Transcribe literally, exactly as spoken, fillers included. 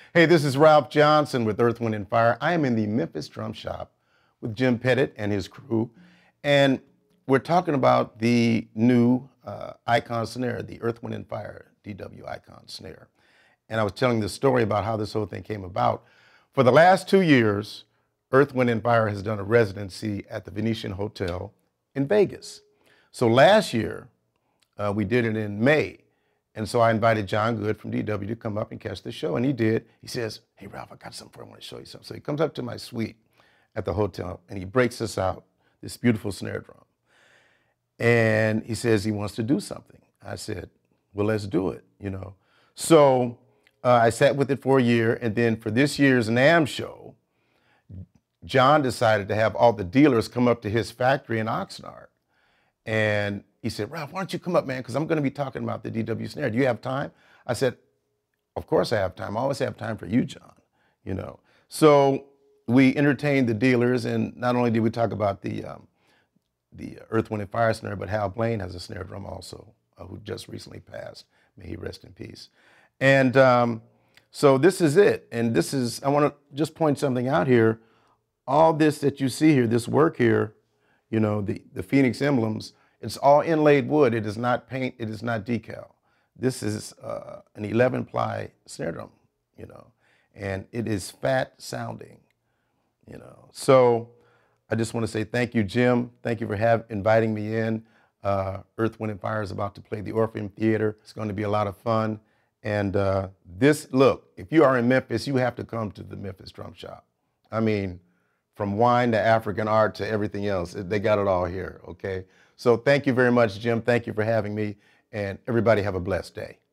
Hey, this is Ralph Johnson with Earth, Wind, and Fire. I am in the Memphis drum shop with Jim Pettit and his crew, and we're talking about the new uh, Icon Snare, the Earth, Wind, and Fire D W Icon Snare. And I was telling the story about how this whole thing came about. For the last two years, Earth, Wind, and Fire has done a residency at the Venetian Hotel in Vegas. So last year, uh, we did it in May. And so I invited John Good from D W to come up and catch the show, and he did. He says, "Hey, Ralph, I got something for you. I want to show you something." So he comes up to my suite at the hotel, and he breaks us out this beautiful snare drum. And he says he wants to do something. I said, well, let's do it, you know. So uh, I sat with it for a year, and then for this year's NAMM show, John decided to have all the dealers come up to his factory in Oxnard. And he said, "Ralph, why don't you come up, man, because I'm going to be talking about the D W Snare. Do you have time?" I said, "Of course I have time. I always have time for you, John." You know. So we entertained the dealers, and not only did we talk about the um, the Earth, Wind, and Fire snare, but Hal Blaine has a snare drum also, uh, who just recently passed. May he rest in peace. And um, so this is it. And this is, I want to just point something out here. All this that you see here, this work here, you know, the, the Phoenix emblems, it's all inlaid wood. It is not paint. It is not decal. This is uh, an eleven ply snare drum, you know, and it is fat sounding, you know. So I just want to say thank you, Jim. Thank you for have, inviting me in. Uh, Earth, Wind, and Fire is about to play the Orpheum Theater. It's going to be a lot of fun. And uh, this, look, if you are in Memphis, you have to come to the Memphis Drum Shop. I mean, from wine to African art to everything else, they got it all here, okay? So thank you very much, Jim. Thank you for having me, and everybody have a blessed day.